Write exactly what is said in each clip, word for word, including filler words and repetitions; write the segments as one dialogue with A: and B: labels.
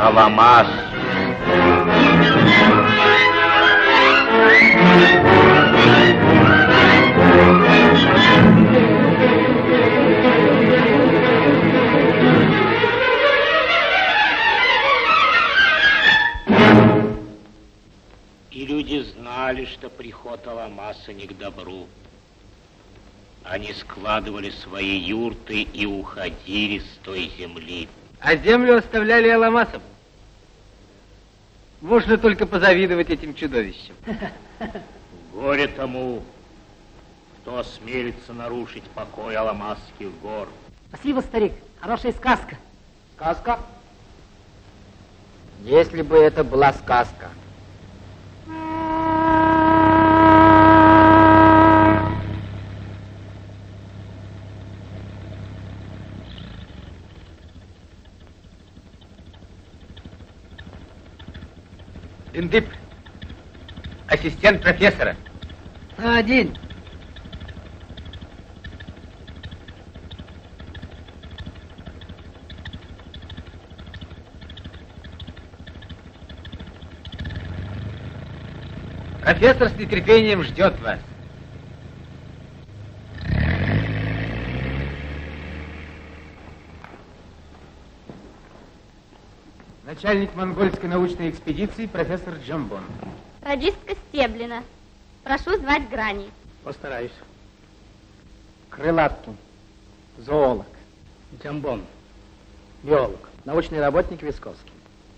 A: Аламас.
B: И люди знали, что приход Аламаса не к добру. Они складывали свои юрты и уходили с той земли.
C: А землю оставляли Аламасом. Можно только позавидовать этим чудовищам.
B: Горе тому, кто осмелится нарушить покой Аламасских гор.
D: Спасибо, старик. Хорошая сказка.
C: Сказка? Если бы это была сказка. Диндип, ассистент профессора.
D: Один.
C: Профессор с нетерпением ждет вас. Начальник монгольской научной экспедиции профессор Джамбон.
E: Радистка Стеблина. Прошу звать Грани.
C: Постараюсь. Крылаткин. Зоолог.
D: Джамбон. Биолог. Научный работник Висковский.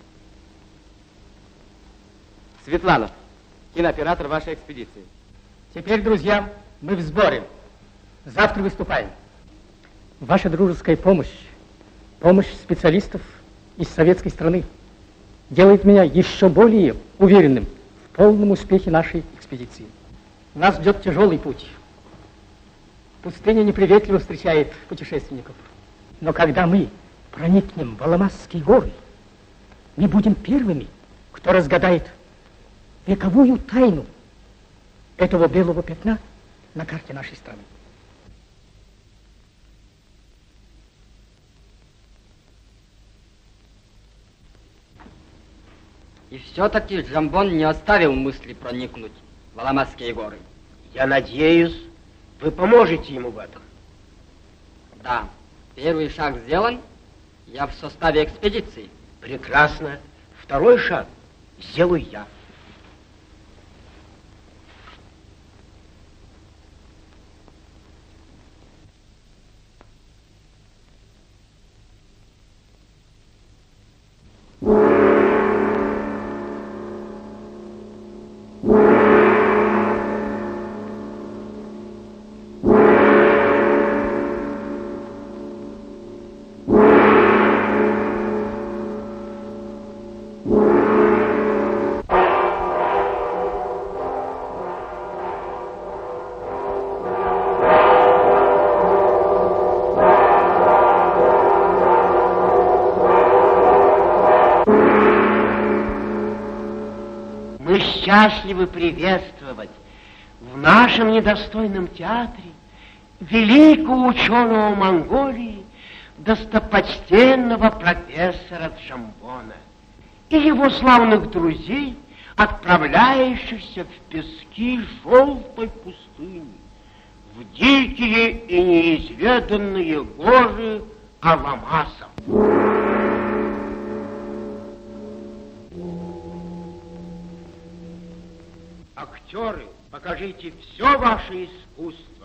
C: Светланов. Кинооператор вашей экспедиции.
D: Теперь, друзья, мы в сборе. Завтра выступаем. Ваша дружеская помощь, помощь специалистов из советской страны делает меня еще более уверенным в полном успехе нашей экспедиции. Нас ждет тяжелый путь. Пустыня неприветливо встречает путешественников. Но когда мы проникнем в Аламасские горы, мы будем первыми, кто разгадает вековую тайну этого белого пятна на карте нашей страны.
C: И все-таки Джамбон не оставил мысли проникнуть в Аламасские горы.
F: Я надеюсь, вы поможете ему в этом.
C: Да, первый шаг сделан. Я в составе экспедиции.
F: Прекрасно. Второй шаг сделаю я. Счастливы приветствовать в нашем недостойном театре великого ученого Монголии, достопочтенного профессора Джамбона и его славных друзей, отправляющихся в пески желтой пустыни, в дикие и неизведанные горы Аламаса. Актеры, покажите все ваше искусство.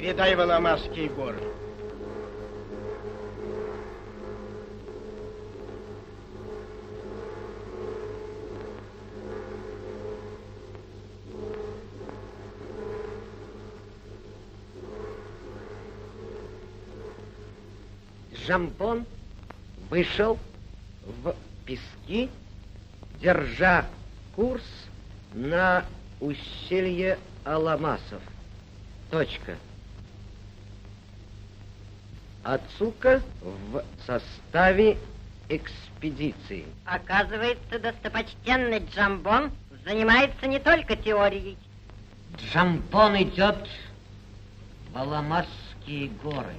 F: Передай в Аламасские горы.
A: Джамбон вышел в пески, держа курс на ущелье Аламасов. Точка. Ацука в составе экспедиции.
G: Оказывается, достопочтенный Джамбон занимается не только теорией.
A: Джамбон идет в Аламасские горы.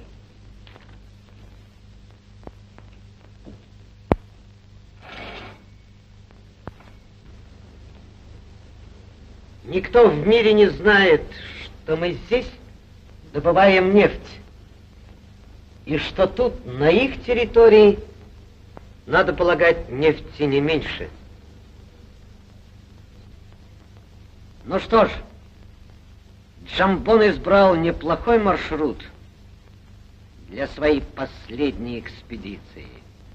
A: Никто в мире не знает, что мы здесь добываем нефть. И что тут, на их территории, надо полагать, нефти не меньше. Ну что ж, Джамбон избрал неплохой маршрут для своей последней экспедиции.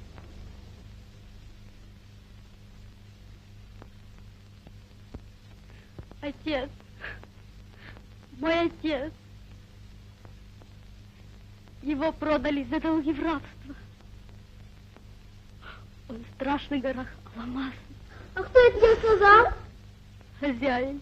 E: Отец, мой отец, его продали за долги в рабство. Он в страшных горах Аламас.
H: А кто это тебе сказал?
E: Хозяин.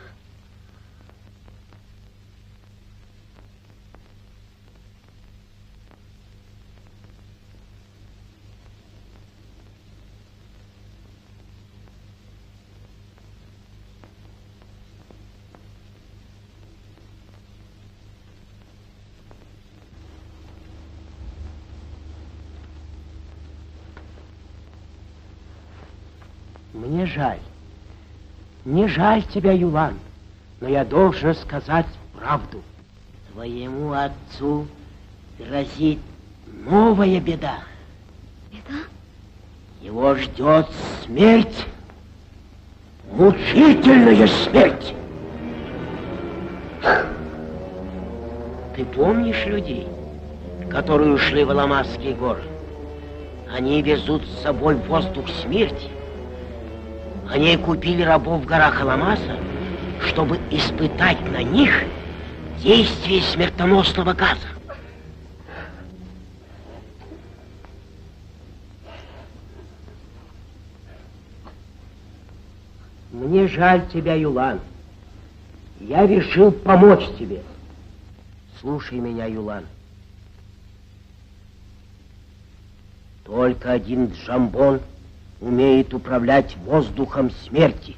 F: Мне жаль. Не жаль тебя, Юлан, но я должен сказать правду. Твоему отцу грозит новая беда.
E: Беда?
F: Его ждет смерть. Мучительная смерть. Ты помнишь людей, которые ушли в Аламасские горы? Они везут с собой воздух смерти. Они купили рабов в горах Аламаса, чтобы испытать на них действие смертоносного газа. Мне жаль тебя, Юлан. Я решил помочь тебе. Слушай меня, Юлан. Только один Джамбон умеет управлять воздухом смерти.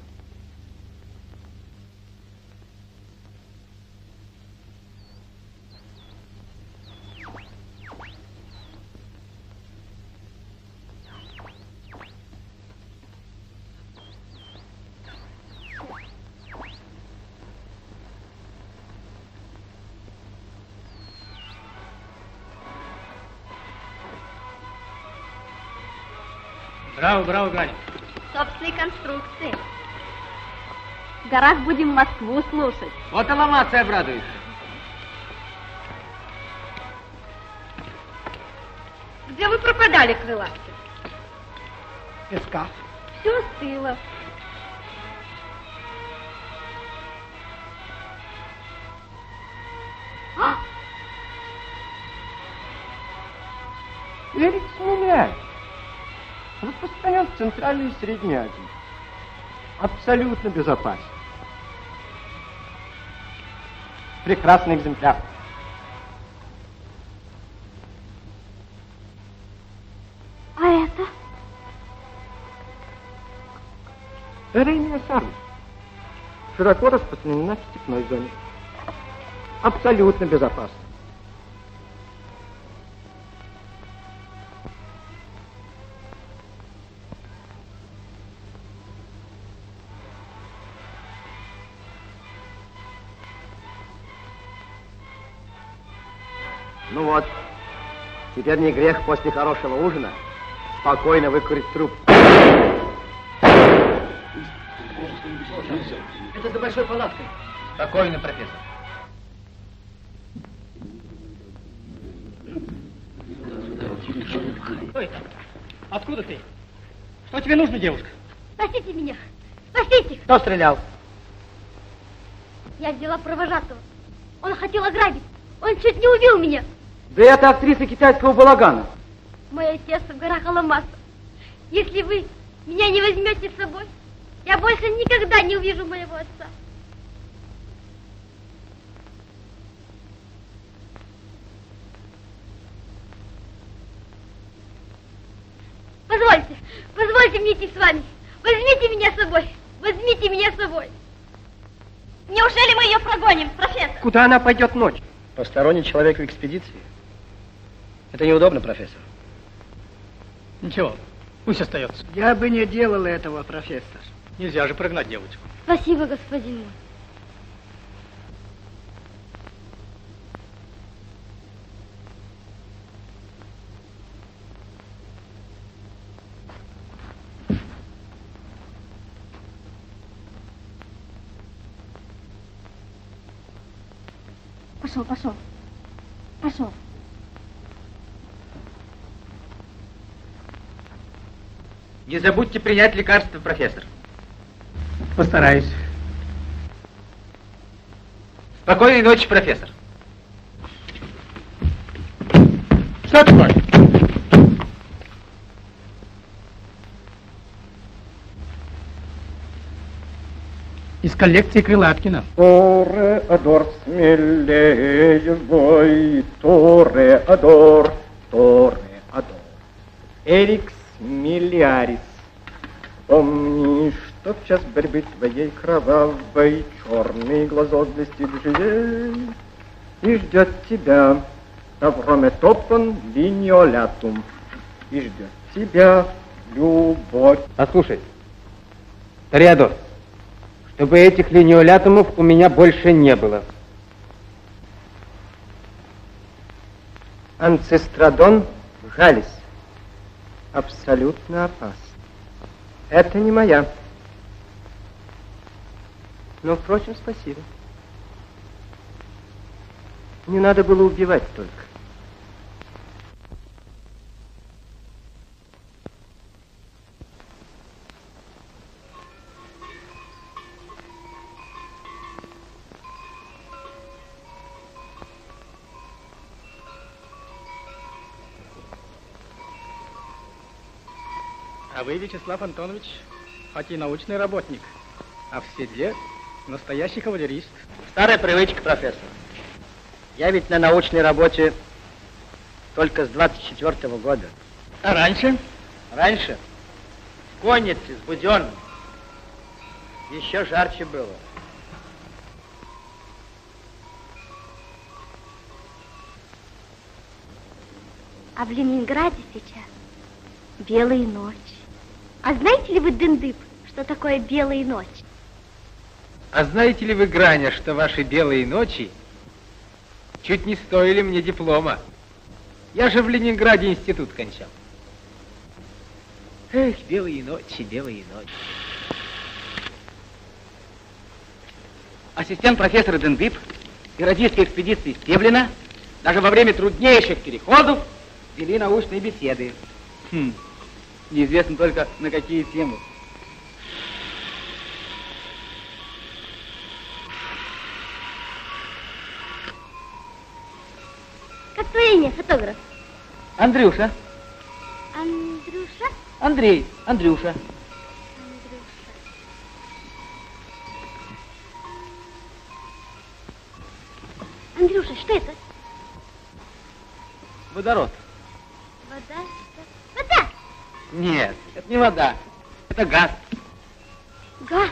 D: Браво, браво, Ганя.
E: Собственной конструкции. В горах будем Москву слушать.
C: Вот Аламасы обрадуется.
G: Где вы пропадали, крылатцы?
D: Песка.
E: Все стыло. А!
F: Перец меняет. Распространен в Центральной и Средней Азии. Абсолютно безопасен. Прекрасный экземпляр.
E: А это?
F: Эрения сарна. Широко распространена в степной зоне. Абсолютно безопасно. Ну вот, теперь не грех после хорошего ужина спокойно выкурить трубку.
C: Это за большой палаткой.
D: Спокойно, профессор. Кто это? Откуда ты? Что тебе нужно, девушка?
E: Спасите меня! Спасите!
D: Кто стрелял?
E: Я взяла провожатого. Он хотел ограбить. Он чуть не убил меня.
D: Да это актриса китайского балагана.
E: Мой отец в горах Аламаса. Если вы меня не возьмете с собой, я больше никогда не увижу моего отца. Позвольте, позвольте мне идти с вами. Возьмите меня с собой. Возьмите меня с собой. Неужели мы ее прогоним, профессор?
D: Куда она пойдет ночью? Посторонний человек в экспедиции. Это неудобно, профессор. Ничего, пусть остается.
I: Я бы не делал этого, профессор.
D: Нельзя же прогнать девочку.
E: Спасибо, господин мой. Пошел, пошел. Пошел.
A: Не забудьте принять лекарство, профессор.
D: Постараюсь.
A: Спокойной ночи, профессор.
D: Что такое? Из коллекции Крылаткина.
J: Тореадор, смелее вой, Тореадор, Тореадор. Эрикс миллиарис. Помни, что в час борьбы твоей кровавой черный глазок блестит живей и ждет тебя таврометопон линиолятум. И ждет тебя любовь.
A: Послушай, Тореадор, чтобы этих линиолятумов у меня больше не было.
J: Анцестрадон галис. Абсолютно опасен. Это не моя. Но, впрочем, спасибо. Не надо было убивать только.
D: А вы, Вячеслав Антонович, хоть и научный работник, а в седле настоящий кавалерист.
I: Старая привычка, профессор. Я ведь на научной работе только с двадцать четвёртого года.
D: А раньше?
I: Раньше в коннице с Буденным еще жарче было.
E: А в Ленинграде сейчас белые ночи. А знаете ли вы, Дындып, что такое белые ночи?
A: А знаете ли вы, Граня, что ваши белые ночи чуть не стоили мне диплома? Я же в Ленинграде институт кончал. Эх, белые ночи, белые ночи.
I: Ассистент профессора Дындып и радистской экспедиции Стеблина даже во время труднейших переходов вели научные беседы. Хм. Неизвестно только на какие темы.
E: Как твое имя, фотограф?
I: Андрюша.
E: Андрюша?
I: Андрей. Андрюша.
E: Андрюша, что это?
I: Водород.
E: Вода? Вода!
I: Нет, это не вода. Это газ.
E: Газ.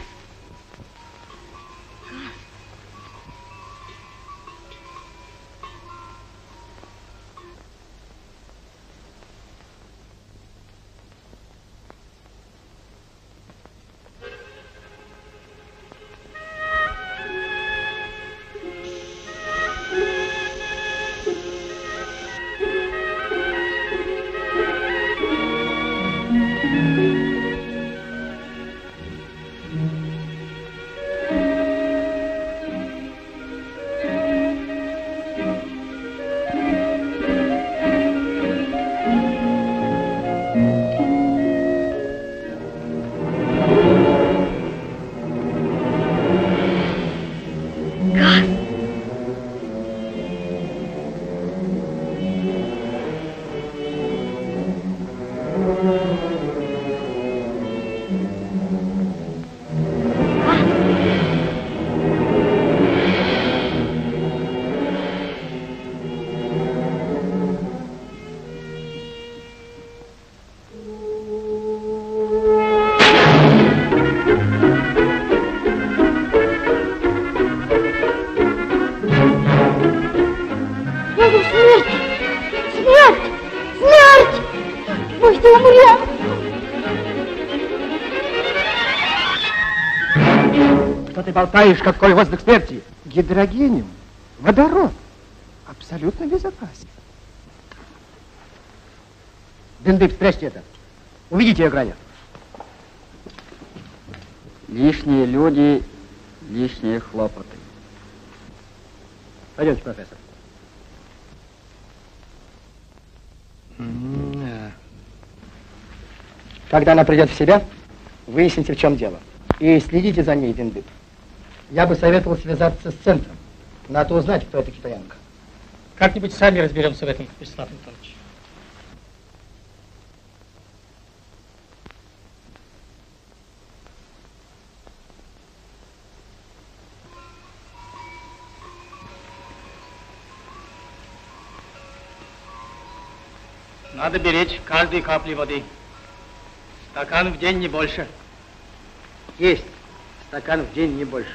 H: врагу смерть! Смерть! Смерть! Мы все умрем!
D: Что ты болтаешь, какой воздух смерти?
J: Гидрогениум, водород, абсолютно безопасен.
D: Дендып, спрячьте это. Увидите ее, Граня.
C: Лишние люди, лишние хлопоты.
D: Пойдемте, профессор. Когда она придет в себя, выясните, в чем дело. И следите за ней, Дендып. Я бы советовал связаться с центром. Надо узнать, кто эта китаянка. Как-нибудь сами разберемся в этом, Вячеслав Анатольевич. Надо беречь каждой капли воды. Стакан в день, не больше. Есть. Стакан в день, не больше.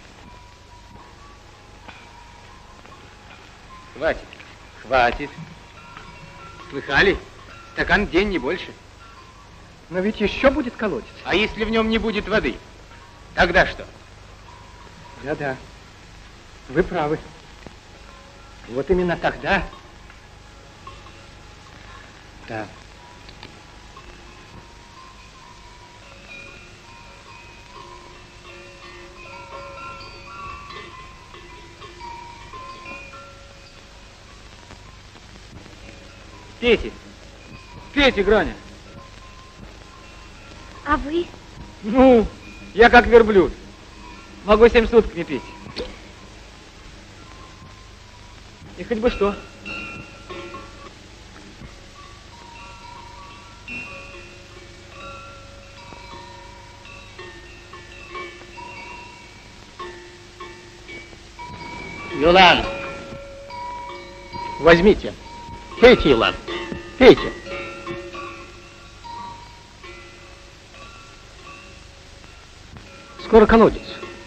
I: Хватит. Хватит. Слыхали? Стакан в день, не больше.
J: Но ведь еще будет колодец.
I: А если в нем не будет воды? Тогда что?
J: Да-да. Вы правы.
D: Вот именно тогда...
J: Да.
I: Пейте. Пейте, Граня.
E: А вы?
I: Ну, я как верблюд. Могу семь суток не пить. И хоть бы что.
D: Юлан, возьмите. Пейте, Юлан, пейте. Скоро колодец.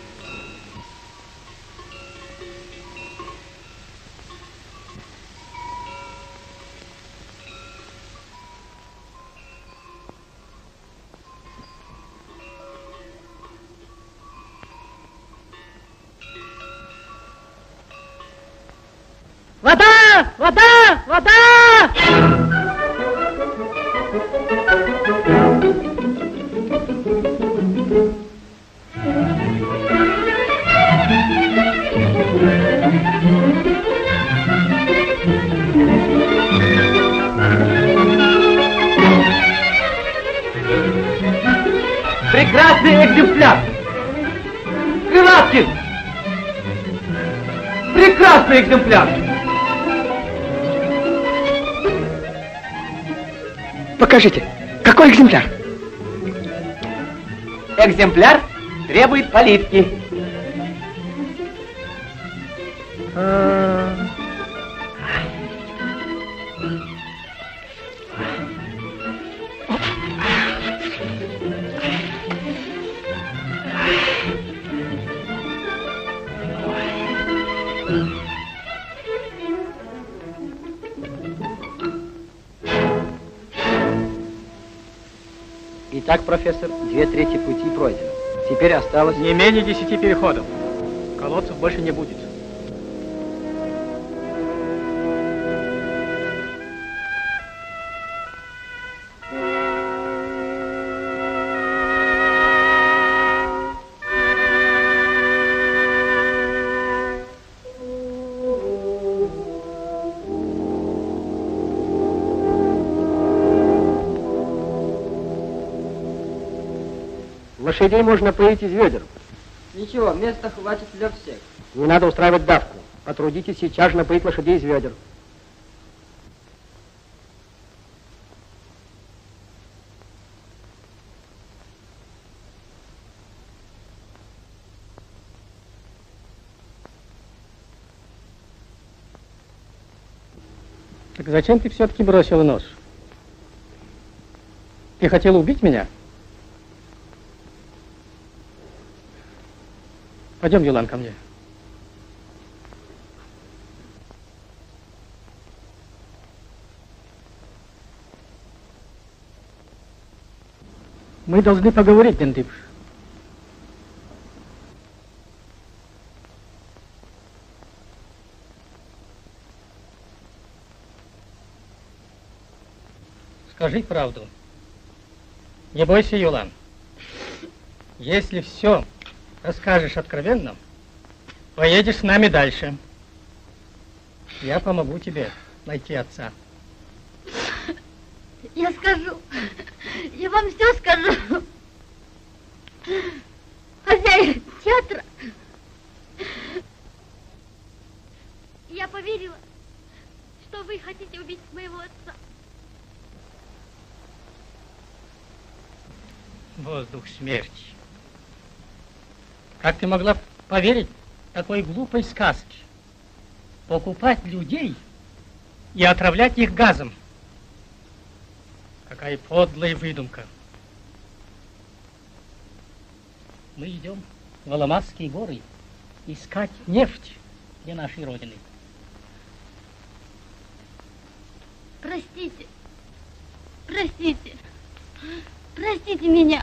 G: Вода! Вода! Вода!
D: Прекрасный экземпляр! Крылаткин! Прекрасный экземпляр! Покажите, какой экземпляр? Экземпляр требует поливки. Итак, профессор, две трети пути пройдено. Теперь осталось...
K: Не менее десяти переходов. Колодцев больше не будет.
D: Лошадей можно поить из ведер.
C: Ничего, места хватит для всех.
D: Не надо устраивать давку. Потрудитесь сейчас же напоить лошадей из ведер. Так зачем ты все-таки бросила нож? Ты хотела убить меня? Пойдем, Юлан, ко мне. Мы должны поговорить, Дендип. Скажи правду. Не бойся, Юлан. Если все расскажешь откровенно, поедешь с нами дальше. Я помогу тебе найти отца.
H: Я скажу. Я вам все скажу. Хозяин театра. Я поверила, что вы хотите убить моего отца.
D: Воздух смерти. Как ты могла поверить такой глупой сказке? Покупать людей и отравлять их газом. Какая подлая выдумка. Мы идем в Аламасские горы искать нефть для нашей Родины.
H: Простите. Простите. Простите меня.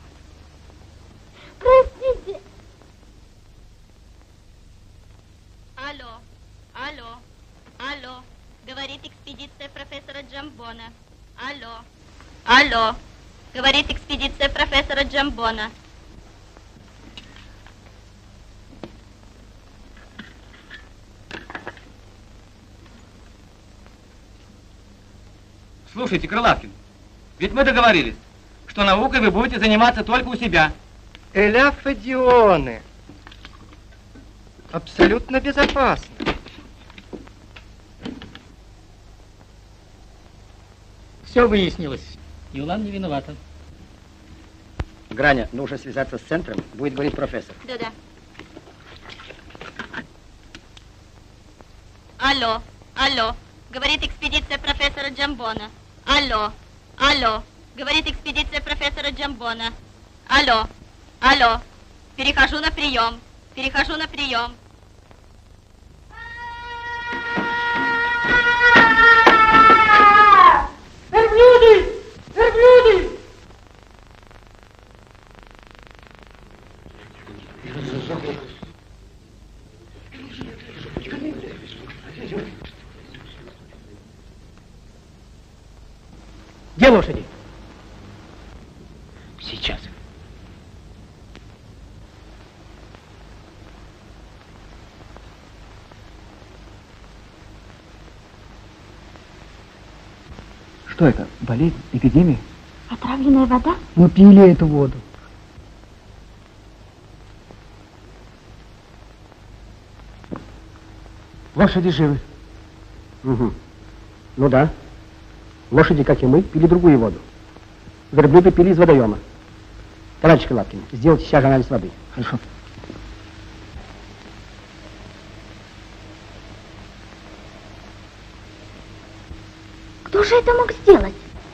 H: Простите.
E: Алло, алло, алло, говорит экспедиция профессора Джамбона. Алло, алло, говорит экспедиция профессора Джамбона.
I: Слушайте, Крылаткин, ведь мы договорились, что наукой вы будете заниматься только у себя.
J: Эляфодионы. Абсолютно безопасно.
D: Все выяснилось. Юлан не виновата.
L: Граня, нужно связаться с центром, будет говорить профессор.
E: Да-да. Алло, алло, говорит экспедиция профессора Джамбона. Алло, алло, говорит экспедиция профессора Джамбона. Алло, алло, перехожу на прием, перехожу на прием.
G: Верблюды! Верблюды!
D: Где лошади?
F: Сейчас.
L: Что это? Болезнь? Эпидемия?
H: Отравленная вода?
D: Мы пили эту воду.
L: Лошади живы. Угу. Ну да. Лошади, как и мы, пили другую воду. Верблюды пили из водоема. Товарищ Крылаткин, сделайте сейчас анализ воды. Хорошо.
H: Кто же это мог сделать?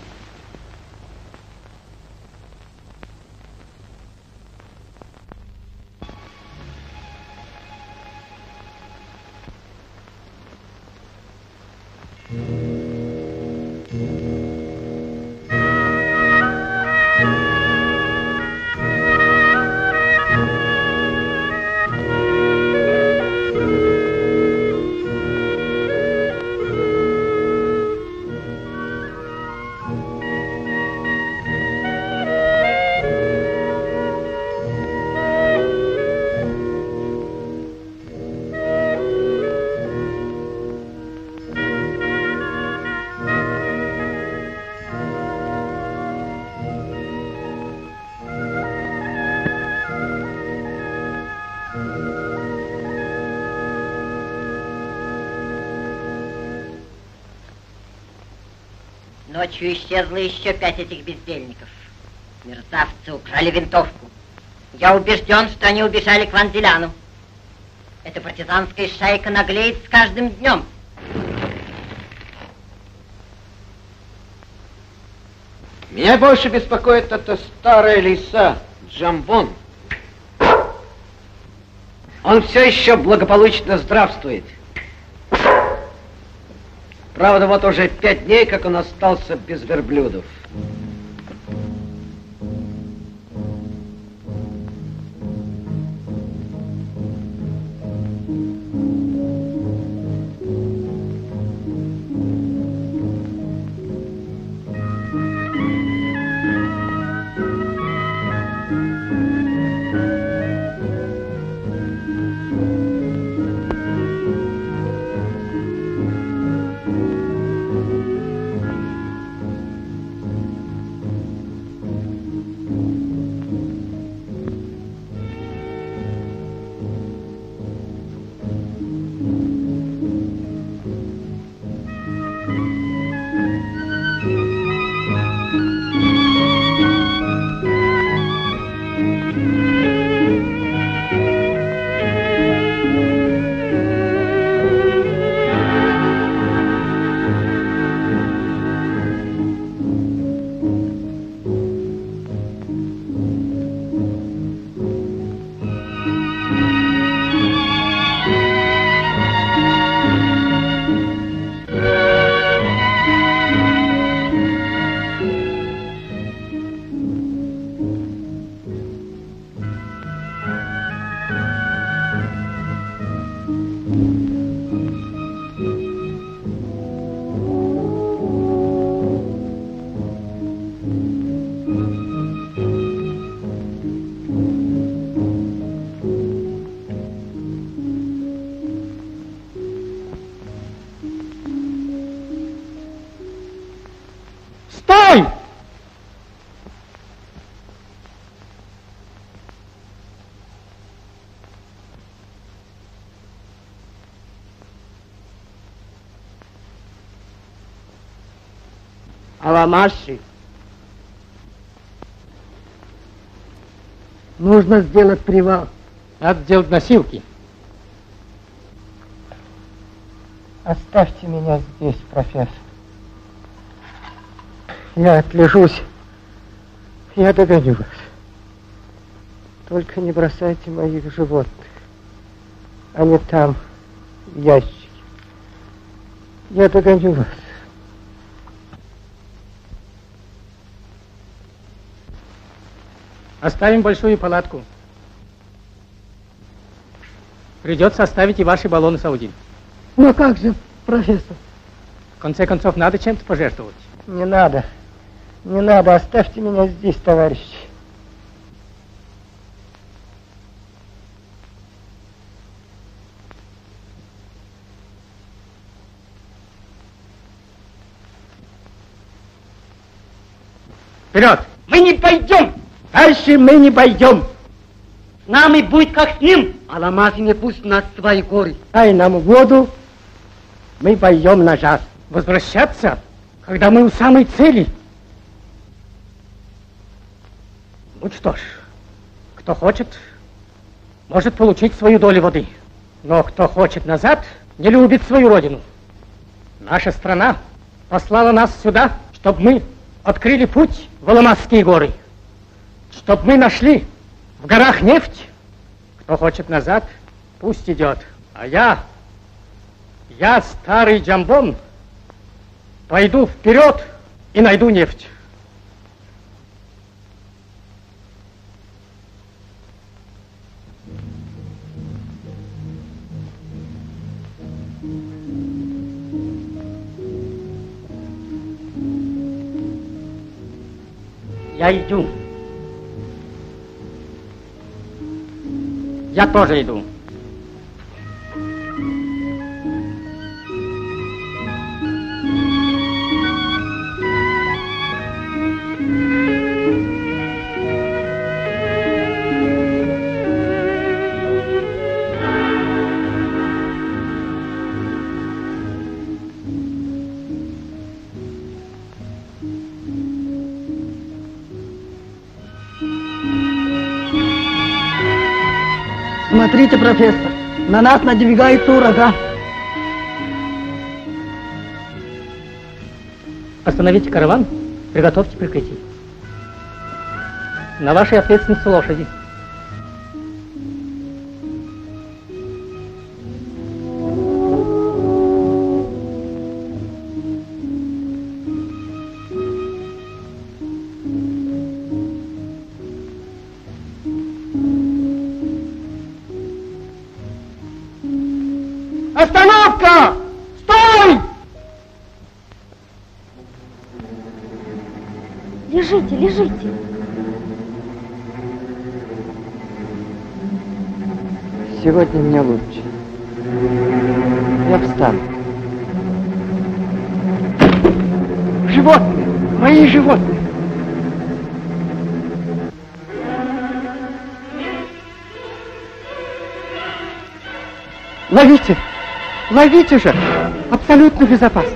F: Ночью исчезло еще пять этих бездельников. Мерзавцы украли винтовку. Я убежден, что они убежали к Ванзеляну. Эта партизанская шайка наглеет с каждым днем.
A: Меня больше беспокоит эта старая лиса, Джамбон. Он все еще благополучно здравствует. Правда, вот уже пять дней, как он остался без верблюдов.
D: Стой!
L: Аламаши. Нужно сделать привал.
D: Надо делать носилки.
J: Оставьте меня здесь, профессор. Я отлежусь. Я догоню вас. Только не бросайте моих животных. Они там, в ящике. Я догоню вас.
D: Оставим большую палатку. Придется оставить и ваши баллоны Саудин.
L: Но как же, профессор?
D: В конце концов, надо чем-то пожертвовать.
J: Не надо. Не надо. Оставьте меня здесь, товарищи.
D: Вперед!
L: Мы не пойдем! Дальше мы не пойдем! С нами будет как с ним! Аламаз не пусть нас в свои горы. Дай нам воду, мы пойдем назад.
D: Возвращаться, когда мы у самой цели? Ну что ж, кто хочет, может получить свою долю воды. Но кто хочет назад, не любит свою родину. Наша страна послала нас сюда, чтобы мы открыли путь в Аламазские горы. Чтобы мы нашли в горах нефть. Кто хочет назад, пусть идет. А я, я, старый Джамбон, пойду вперед и найду нефть.
L: Я иду.
D: Я тоже иду.
L: Смотрите, профессор, на нас надвигается ураган.
D: Остановите караван, приготовьте прикрытие. На вашей ответственности лошади.
L: Остановка! Стой!
H: Лежите, лежите.
J: Сегодня мне лучше. Я встану. Животные! Мои животные! Ловите! Ловите же! Абсолютно безопасно.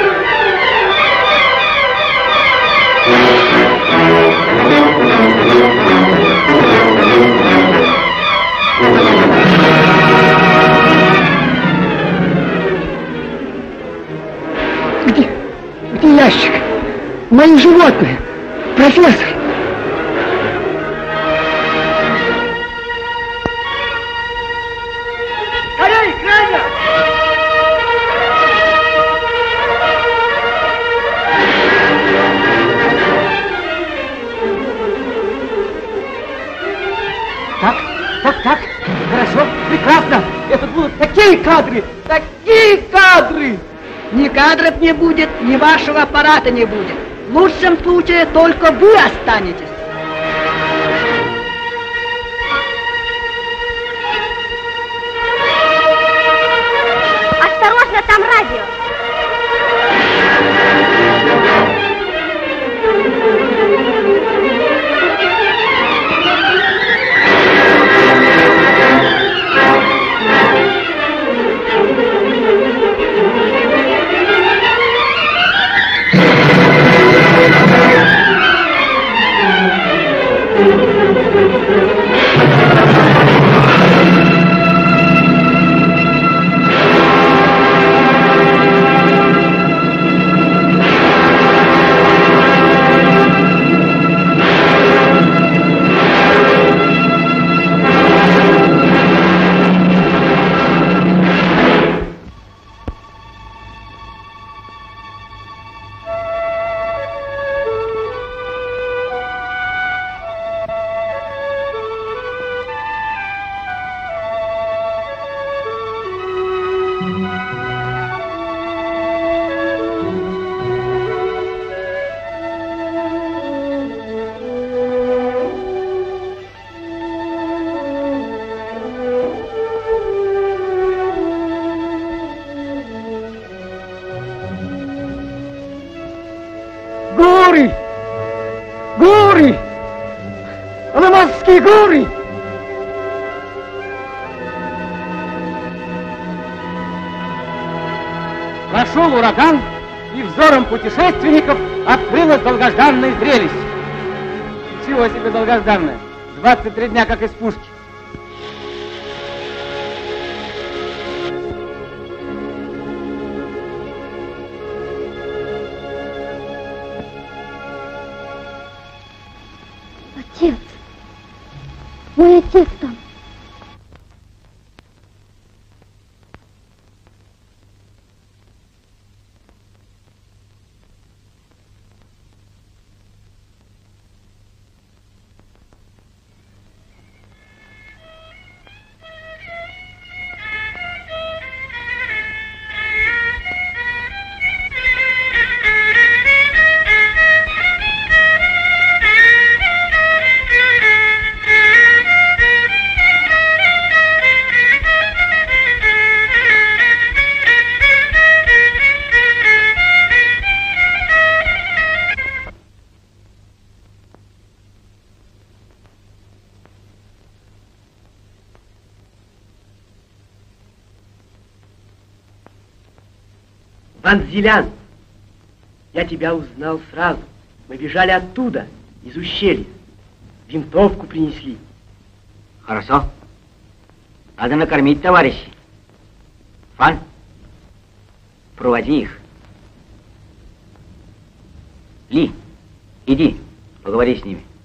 M: Thank you.
J: Мои животные! Профессор!
G: Скорей, Крайня!
I: Так, так, так, хорошо, прекрасно. Это будут такие кадры, такие кадры.
M: Ни кадров не будет, ни вашего аппарата не будет. В лучшем случае только вы останетесь.
H: Осторожно, там радио.
J: Горы! Горы! Аламасские горы!
I: Прошел ураган, и взором путешественников открылось долгожданное зрелище. Чего себе долгожданное? двадцать три дня как из пушки.
H: Отец. Мой отец там.
A: Ван Зилян, я тебя узнал сразу. Мы бежали оттуда, из ущелья. Винтовку принесли.
F: Хорошо. Надо накормить товарищей. Фан, проводи их. Ли, иди, поговори с ними.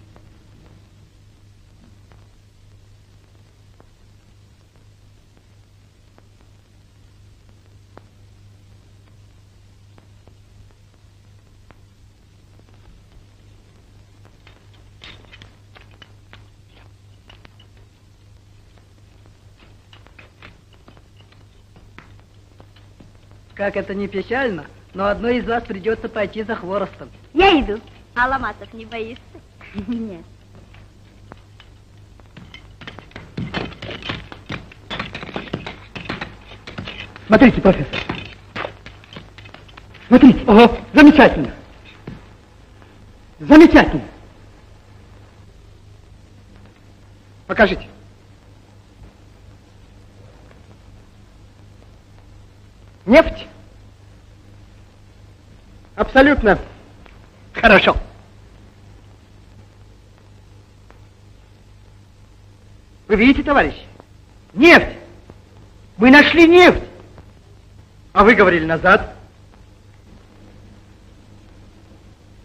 M: Как это не печально, но одной из вас придется пойти за хворостом.
E: Я иду. А ломатов не боишься? Нет.
J: Смотрите, профессор. Смотрите. Ого, замечательно. Замечательно. Покажите. Нефть? Абсолютно. Хорошо. Вы видите, товарищ? Нефть! Мы нашли нефть! А вы говорили назад.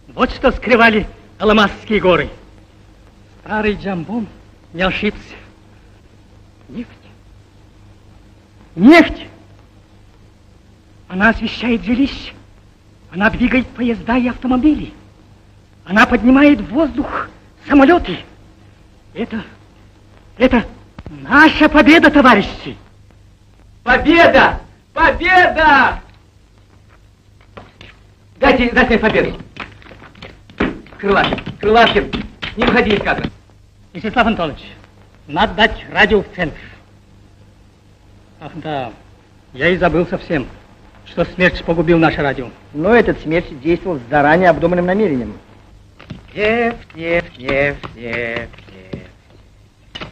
D: Вот что скрывали Аламасские горы. Старый Джамбон не ошибся. Нефть. Нефть! Она освещает жилища. Она двигает поезда и автомобили. Она поднимает в воздух самолеты. Это, это наша победа, товарищи!
I: Победа! Победа! Дайте, дайте мне победу. Крылаткин, Крылаткин, не выходи из кадра.
D: Вячеслав Антонович, надо дать радио в центр. Ах да, я и забыл совсем, что смерч погубил наше радио.
J: Но этот смерч действовал с заранее обдуманным намерением.
A: Нефть, нефть, нефть, нефть, нефть.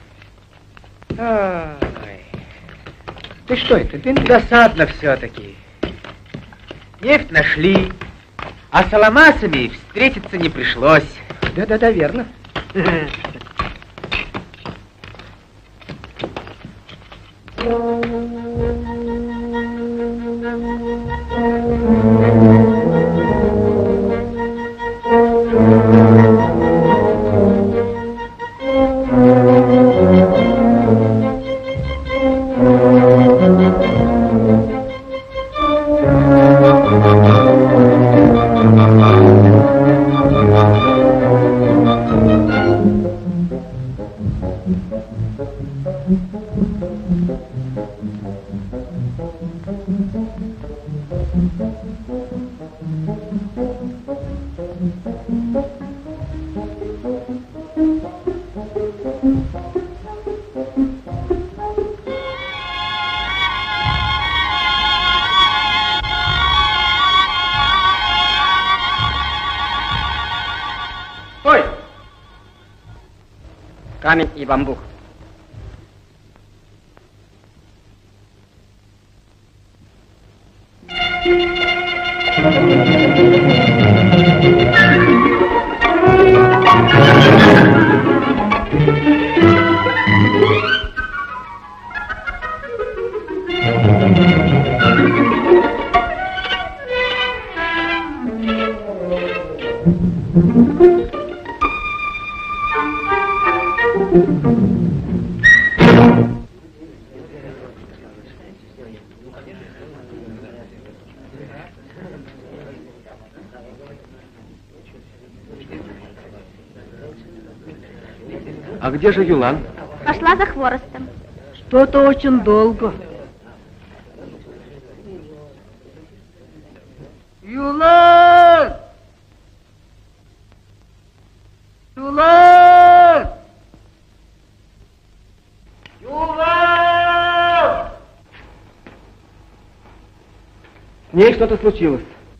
A: Ой. Ты что это? Ты досадно все-таки. Нефть нашли, а с Аламасами встретиться не пришлось.
J: Да-да-да, верно.
C: Камень и бамбук.
I: А где же Юлан?
H: Пошла за хворостом.
M: Что-то очень долго. Юлан! Юлан! Юлан!
I: С ней что-то случилось.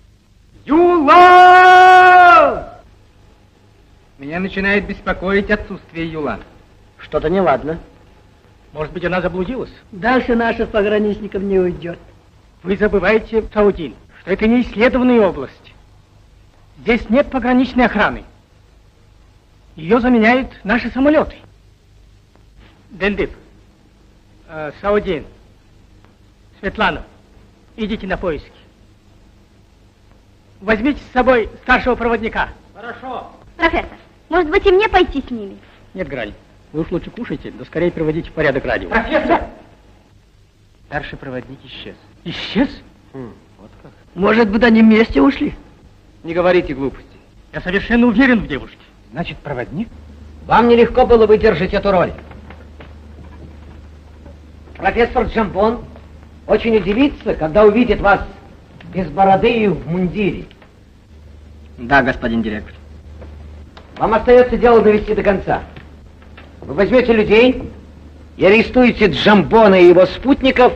M: Юлан!
I: Меня начинает беспокоить отсутствие Юлан.
J: Что-то неладно.
D: Может быть, она заблудилась?
M: Дальше наших пограничников не уйдет.
D: Вы забываете, Саудин, что это не исследованная область. Здесь нет пограничной охраны. Ее заменяют наши самолеты. Дендип, э, Саудин, Светлана, идите на поиски. Возьмите с собой старшего проводника.
H: Хорошо. Профессор, может быть, и мне пойти с ними?
D: Нет, Грань, вы уж лучше кушайте, да скорее приводите в порядок радио.
I: Профессор! Старший проводник исчез.
D: Исчез?
I: Хм, вот как.
M: Может быть, они вместе ушли?
I: Не говорите глупости.
D: Я совершенно уверен в девушке.
I: Значит, проводник?
A: Вам нелегко было выдержать эту роль. Профессор Джамбон очень удивится, когда увидит вас без бороды и в мундире.
C: Да, господин директор.
A: Вам остается дело довести до конца. Вы возьмете людей и арестуете Джамбона и его спутников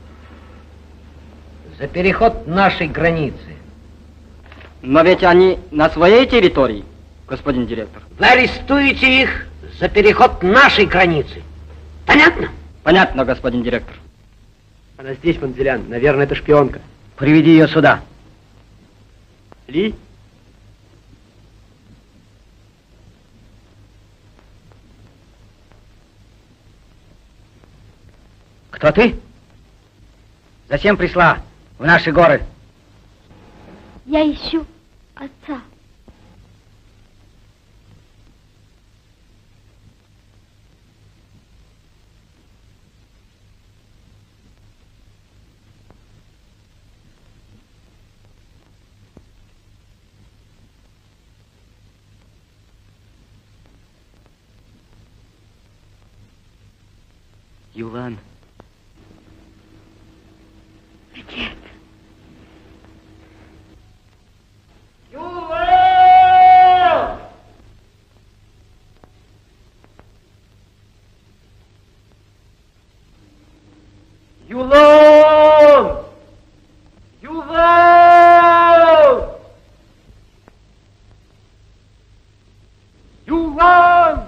A: за переход нашей границы.
C: Но ведь они на своей территории, господин директор.
A: Вы арестуете их за переход нашей границы. Понятно?
C: Понятно, господин директор.
J: Она здесь, Манзелян. Наверное, это шпионка.
A: Приведи ее сюда.
J: Ли?
A: Кто ты? Зачем пришла в наши горы?
H: Я ищу отца.
N: Юлан.
H: Отец.
G: Юлан! Юлан! Юлан! Юлан!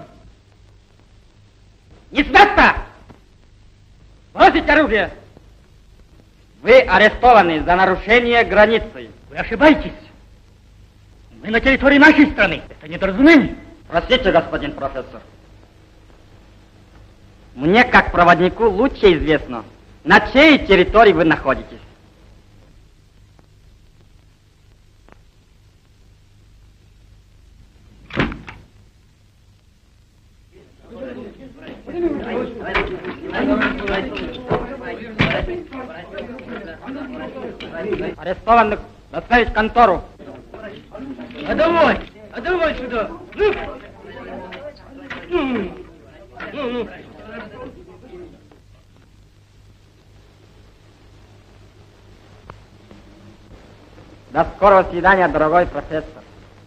C: Не сметься! Бросить оружие! Вы арестованы за нарушение границы.
D: Вы ошибаетесь. Мы на территории нашей страны. Это недоразумение.
C: Простите, господин профессор. Мне, как проводнику, лучше известно, на чьей территории вы находитесь. Арестованных доставить в контору.
G: А давай, а давай сюда. Ну, ну, ну, ну.
C: До скорого свидания, дорогой профессор.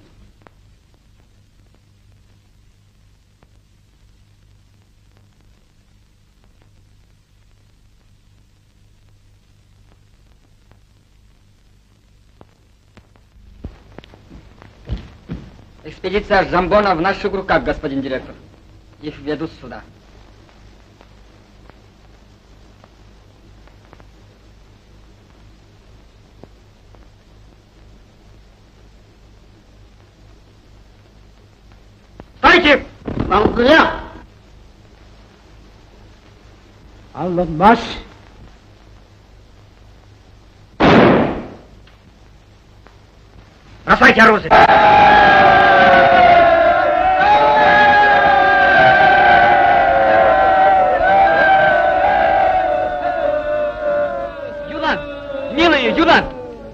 C: Экспедиция Джамбона в наших руках, господин директор. Их ведут сюда.
G: Стойте!
J: Англия! Аламаш!
F: Бросайте оружие!
C: Юлан! Милый Юлан!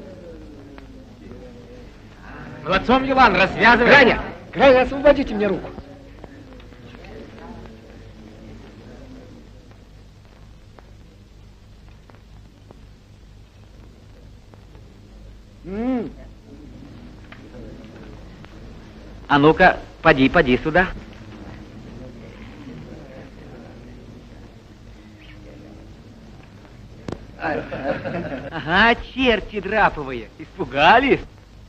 D: Молодцом, Юлан, развязывай.
L: Граня! Граня, освободите мне руку.
N: М-м. А ну-ка, поди, поди сюда. Ага, черти драповые. Испугались?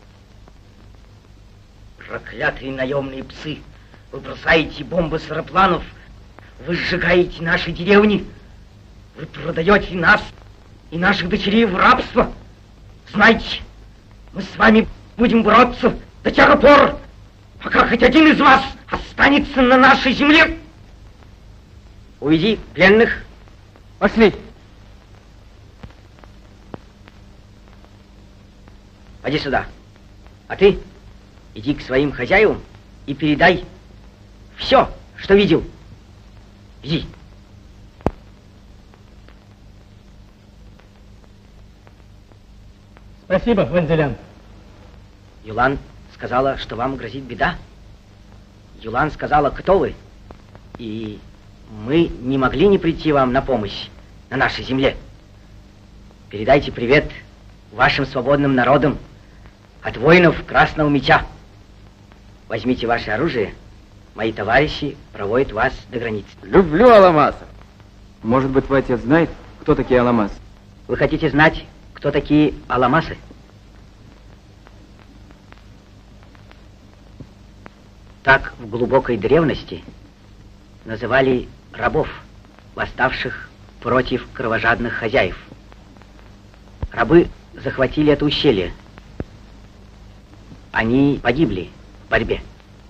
F: Проклятые наемные псы! Вы бросаете бомбы с аэропланов, вы сжигаете наши деревни, вы продаете нас и наших дочерей в рабство. Знайте, мы с вами будем бороться до тех пор, пока хоть один из вас останется на нашей земле. Уведи пленных.
C: Пошли.
F: Поди сюда. А ты иди к своим хозяевам и передай все, что видел. Иди.
D: Спасибо, Вензелян.
F: Юлан сказала, что вам грозит беда. Юлан сказала, кто вы. И мы не могли не прийти вам на помощь на нашей земле. Передайте привет вашим свободным народам от воинов Красного Меча. Возьмите ваше оружие. Мои товарищи проводят вас до границы.
I: Люблю аламасов. Может быть, твой отец знает, кто такие аламасы?
F: Вы хотите знать, кто такие аламасы? Так в глубокой древности называли рабов, восставших против кровожадных хозяев. Рабы захватили это ущелье. Они погибли в борьбе.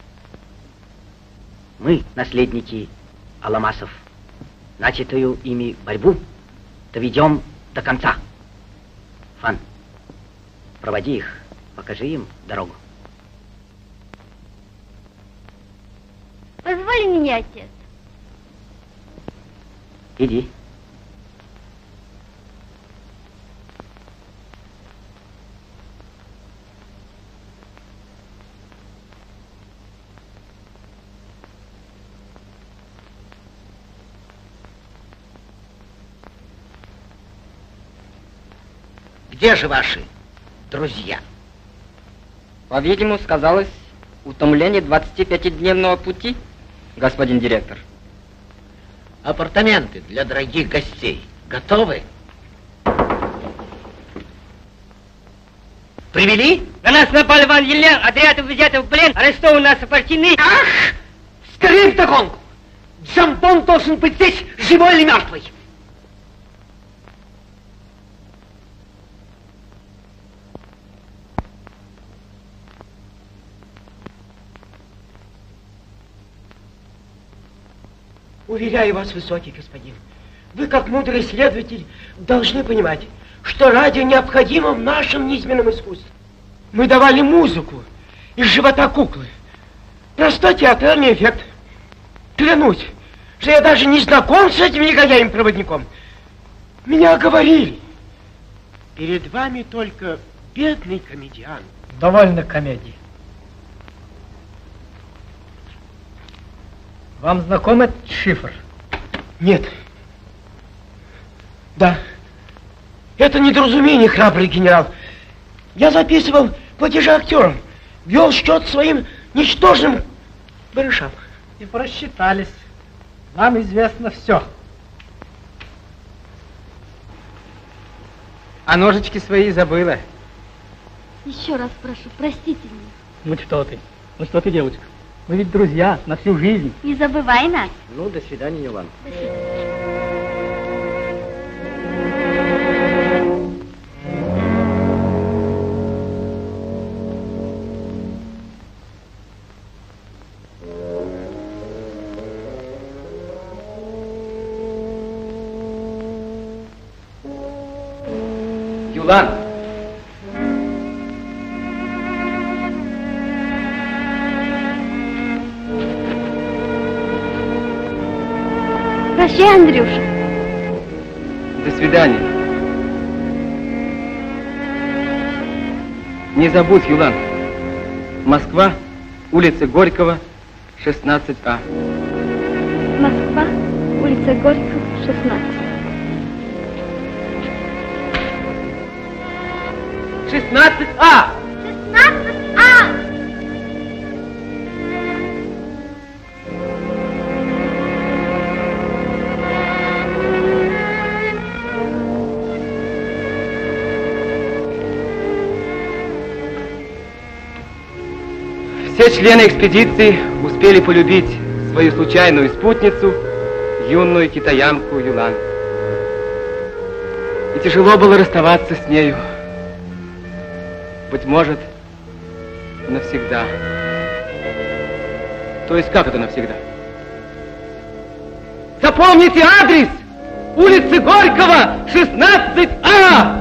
F: Мы, наследники аламасов, начатую ими борьбу доведем до конца. Фан, проводи их, покажи им дорогу.
H: Позволь меня, отец.
F: Иди.
A: Где же ваши друзья?
C: По-видимому, сказалось утомление двадцатипятидневного пути, господин директор.
A: Апартаменты для дорогих гостей готовы? Привели?
G: На нас напали Ван Елян, отряд взятый в плен, арестованы нас сопартийны.
A: Ах! Скорее вдогонку! Джамбон должен быть здесь, живой или мертвый.
F: Уверяю вас, высокий господин, вы, как мудрый следователь, должны понимать, что радио необходимо в нашем низменном искусстве. Мы давали музыку из живота куклы. Простой театральный эффект. Клянусь, что я даже не знаком с этим негодяем-проводником. Меня оговорили. Перед вами только бедный комедиант.
D: Довольно комедии. Вам знаком этот шифр?
F: Нет. Да. Это недоразумение, храбрый генерал. Я записывал платежи актерам, вел счет своим ничтожным барышам.
D: И просчитались. Нам известно все.
I: А ножички свои забыла.
H: Еще раз прошу, простите меня.
D: Ну что ты? Ну что ты, девочка? Мы ведь друзья на всю жизнь.
H: Не забывай нас.
L: Ну, до свидания, Юлан.
H: До свидания.
I: Юлан!
H: Прощай, Андрюша.
I: До свидания. Не забудь, Юлан. Москва, улица Горького, шестнадцать А.
H: Москва, улица Горького, шестнадцать.
I: шестнадцать А!
H: шестнадцать А!
I: Все члены экспедиции успели полюбить свою случайную спутницу, юную китаянку Юлан. И тяжело было расставаться с нею. Быть может, навсегда. То есть как это навсегда? Запомните адрес! Улицы Горького, шестнадцать А!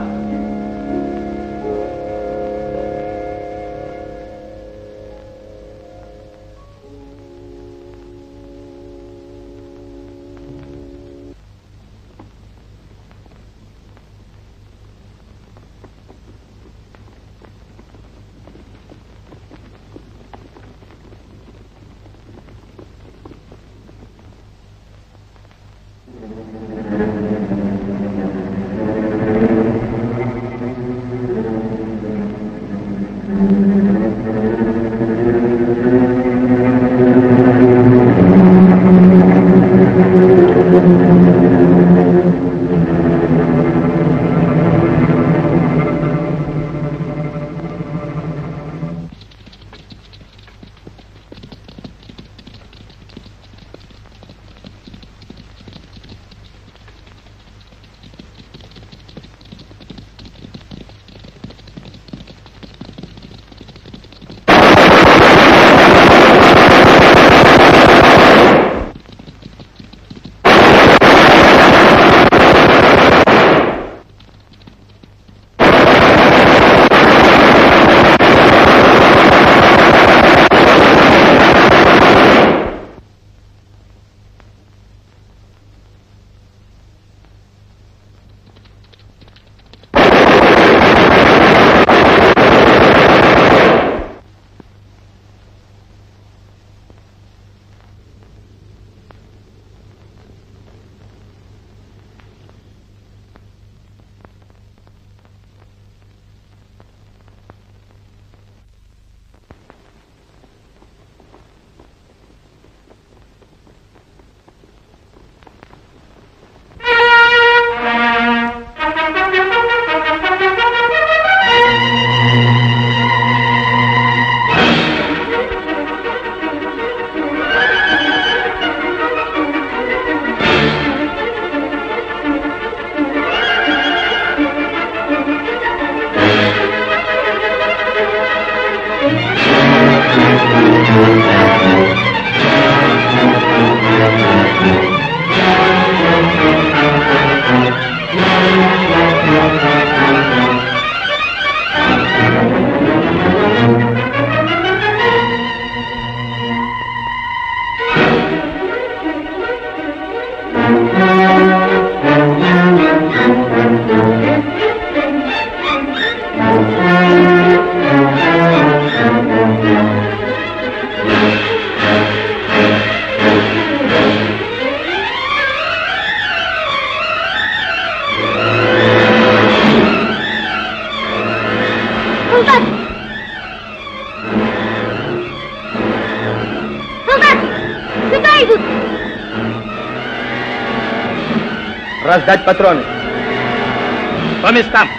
I: Раздать патроны. По местам.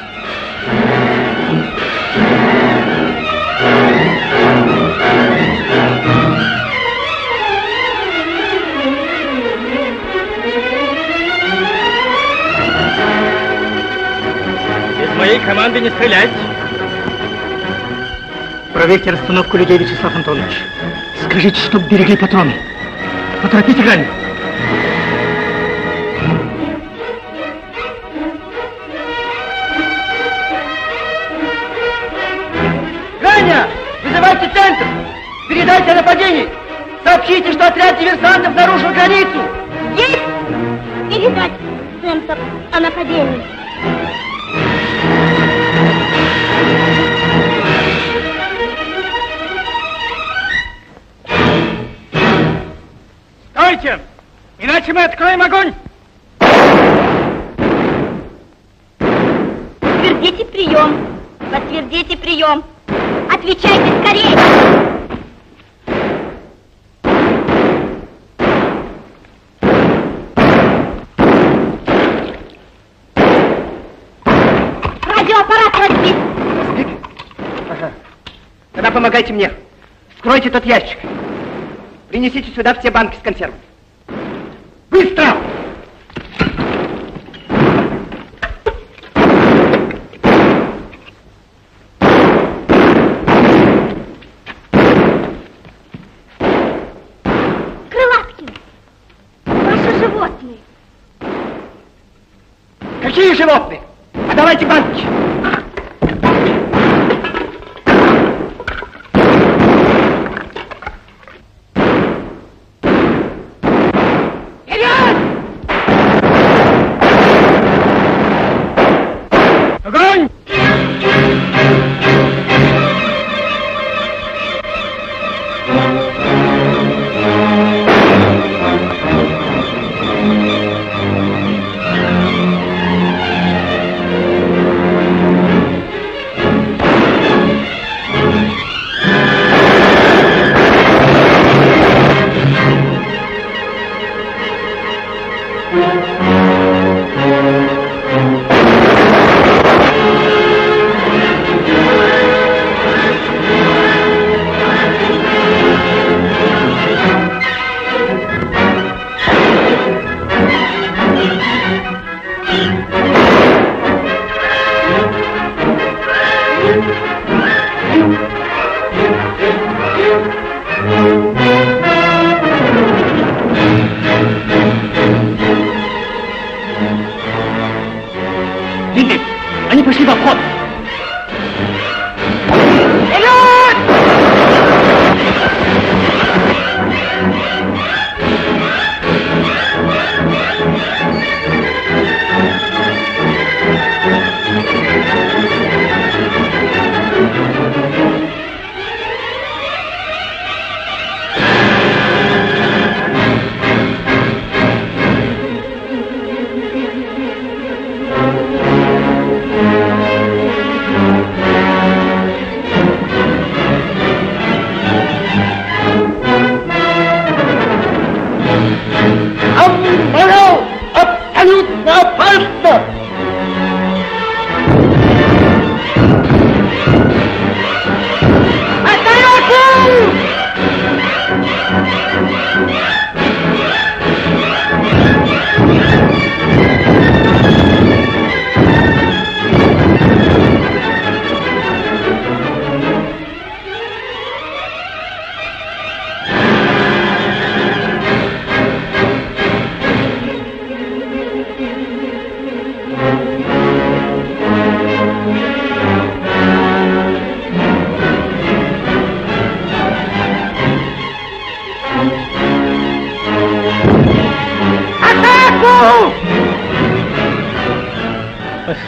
D: Без моей команды не стрелять. Проверьте расстановку людей, Вячеслав Антонович. Скажите, чтоб берегли патроны. Поторопите Ганю.
G: Ганя! Вызывайте центр! Передайте о нападении! Сообщите, что отряд диверсантов нарушил границу!
H: Есть! Передать центр о нападении.
D: Стойте! Иначе мы откроем огонь!
H: Подтвердите прием. Подтвердите прием. Отвечайте скорее. Радиоаппарат разбит.
G: Разбит? Ага. Тогда помогайте мне. Вскройте тот ящик. Принесите сюда все банки с консервами. Быстро!
H: Крылаткин, ваши животные.
G: Какие животные? А давайте банки.
D: Огонь!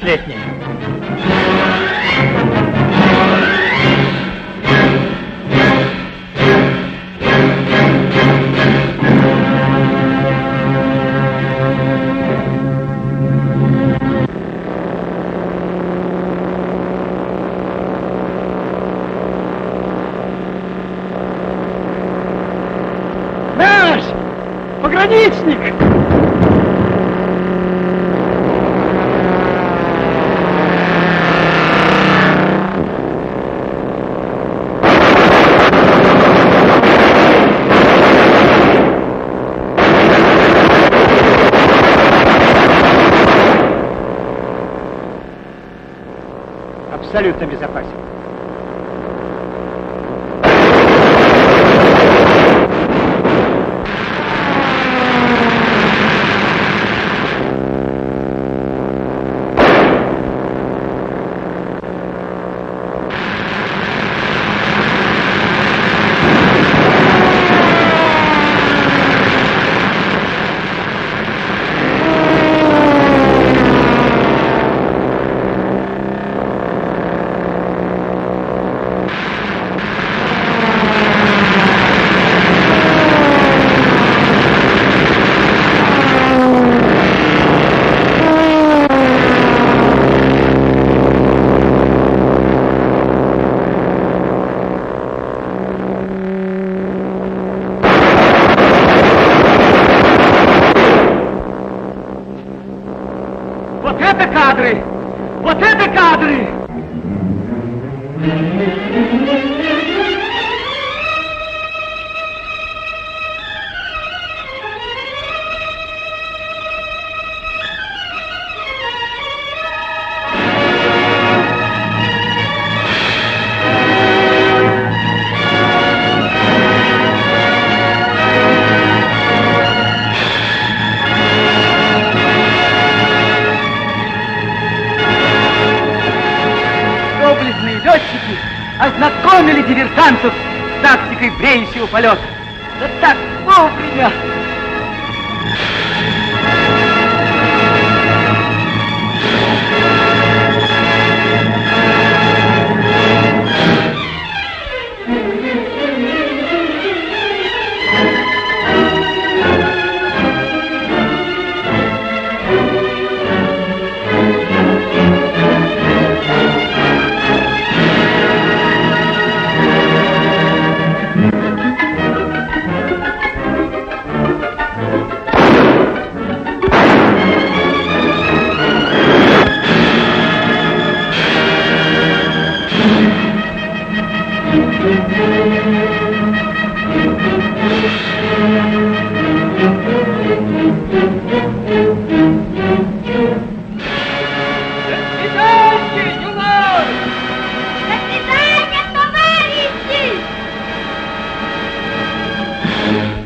D: двадцатилетние.
G: Наш пограничник! Абсолютно безопасен. Вот это кадры! Вот это кадры! Доблестные летчики ознакомили диверсантов с тактикой бреющего полета. Да так вовремя!
H: До свидания, товарищи!